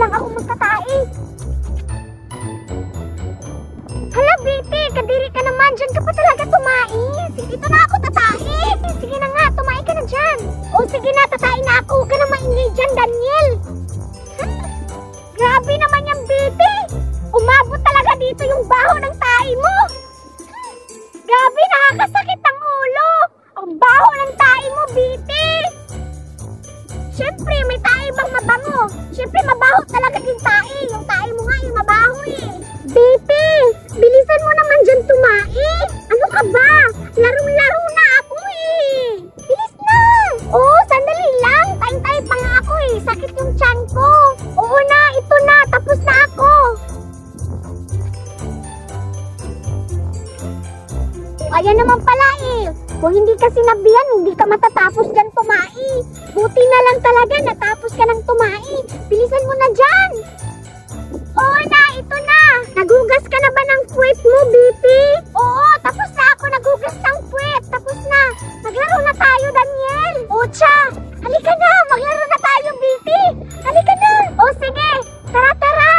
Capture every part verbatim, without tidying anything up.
lang ako magtatae. Hala, Betty, kadiri ka naman. Diyan ka pa talaga tumai. Sige, dito na ako tatae. Sige na nga, tumai ka na dyan. O sige na, tatae na ako. Huwag ka na maingay dyan, Daniel. Grabe naman yung Betty. Umabot talaga dito yung baho ng tae mo. Grabe, nakakasakit ang ulo. Ang baho ng tae mo, Betty. Siyempre, may tae bang mabango? Siyempre, mabaho talaga din tae. Yung tae mo nga, yung mabaho eh. Betty, bilisan mo naman dyan tumai. Ano ka ba? Larong-laro na ako eh. Bilis na. Oo, sandali lang. Tayo-tayo pa nga ako eh. Sakit yung tiyan ko. Oo na, ito na. Tapos na ako. Ayan naman pala eh. Kung hindi ka sinabihan, hindi ka matatapos dyan tumai. Buti na lang talaga natapos ka ng tumai. Bilisan mo na dyan. Oo na, ito na. Nagugas ka na ba ng puwet mo, Betty? Oo, tapos na ako nagugas ng puwet. Tapos na. Maglaro na tayo, Daniel. Ocha, halika na. Maglaro na tayo, Betty. Halika na. O sige, tara, tara.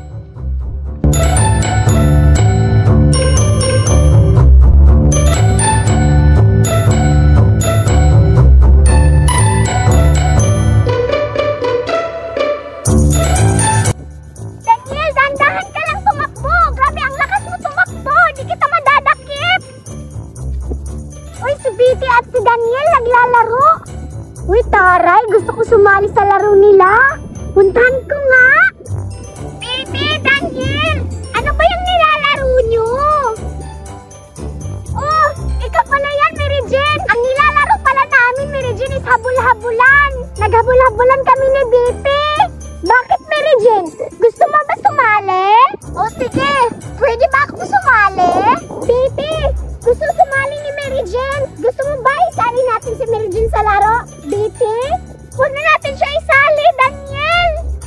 Uy, taray, gusto ko sumali sa laro nila. Puntahan ko nga. Baby, Daniel, ano ba yung nilalaro nyo? Oh, ikaw pala yan, Mary Jane. Ang nilalaro pala namin, Mary Jane, is habul-habulan. Naghabul-habulan kami ni Betty. Bakit, Mary Jane? Gusto mo ba sumali? Oh, sige. Pwede ba ako sumali? Betty, gusto sumali ni Mary Jane. Gusto mo ba isali natin si Mary Jane sa laro? Betty, huwag na natin siya isali, Daniel.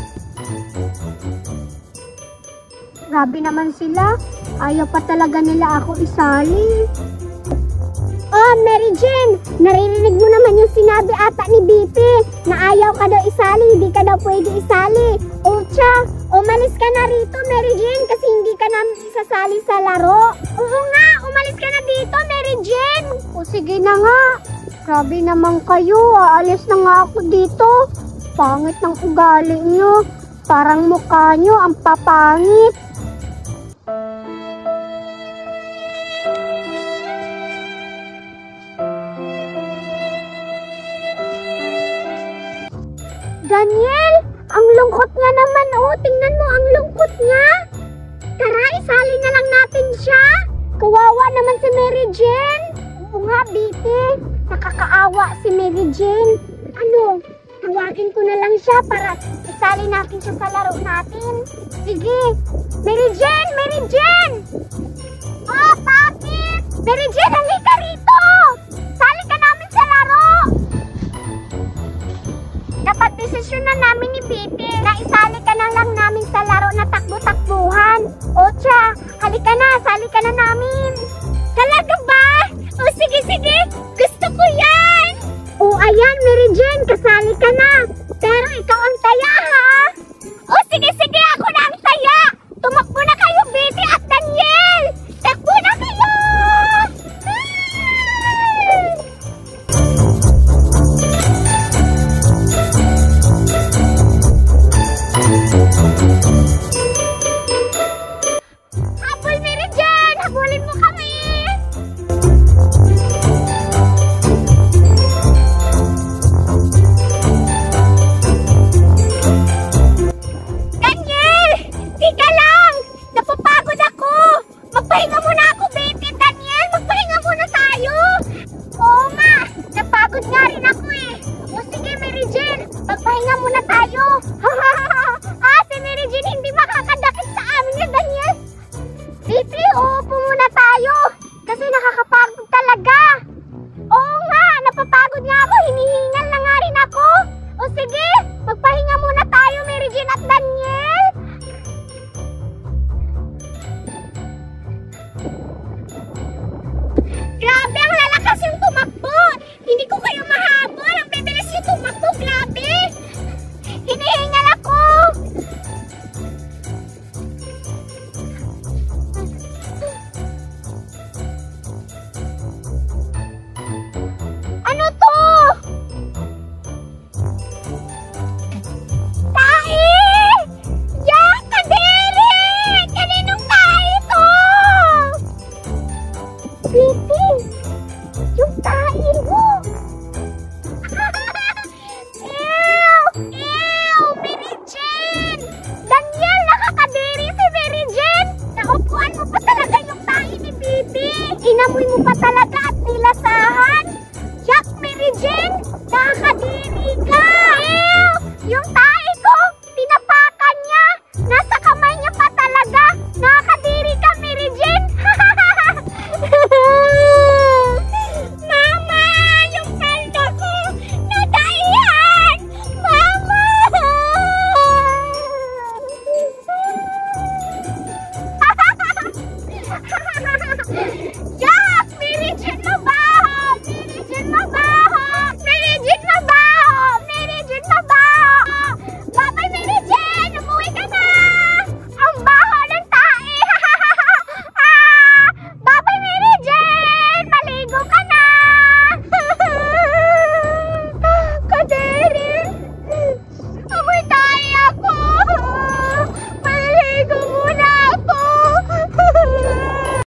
Grabe naman sila. Ayaw pa talaga nila ako isali. Oh, Mary Jane, naririnig mo naman yung sinabi ata ni Betty na ayaw ka daw isali, hindi ka daw pwede isali. Ocha, umalis ka na rito, Mary Jane, kasi hindi ka namin isasali sa laro. Oo nga, umalis ka na dito, Mary Jane. O sige na nga. Grabe naman kayo, aalis na nga ako dito. Pangit ng ugali nyo. Parang mukha nyo ang papangit. Daniel, ang lungkot niya naman oh. Tingnan mo ang lungkot niya. Tara, isali na lang natin siya. Kawawa naman si Mary Jane. Oo nga, Betty. Nakakaawa si Mary Jane. Ano, tawagin ko na lang siya para isali natin siya sa laro natin. Sige. Mary Jane! Mary Jane! Oh, bakit? Mary Jane, halika rito! Sali ka namin sa laro! Napag-desisyon na namin ni Betty na isali ka na lang namin sa laro na takbo-takbuhan. Ocha, halika na, sali ka na namin. Talaga ba? O sige, sige, gusto ko yan. O ayan, Mary Jane, kasali ka na. Pero ikaw ang taya, ha? O sige, sige, ako na ang taya. Tumakbo na kayo, Betty at Daniel. Takbo na kayo. Habol, Mary Jane! Habulin mo kami! Daniel! Tika lang! Napapagod ako! Magpahinga muna ako, Betty! Daniel! Magpahinga muna tayo! Oo nga! Napagod nga rin ako eh! O sige, Mary Jane! Magpahinga muna tayo! Ah, si Mary Jane hindi makakadakit sa amin ni Daniel! Betty, uupo muna tayo! Kasi nakakapagod talaga! Oo nga! Napapagod nga ako! Hinihingal na nga rin ako! O sige! Magpahinga muna tayo, Mary Jane at Daniel! Grabe! Ang lalakas yung tumakbo! Hindi ko kayo mahabol! Ang bibilis yung tumakbo! Grabe! Hinihingal ako! mo pa talaga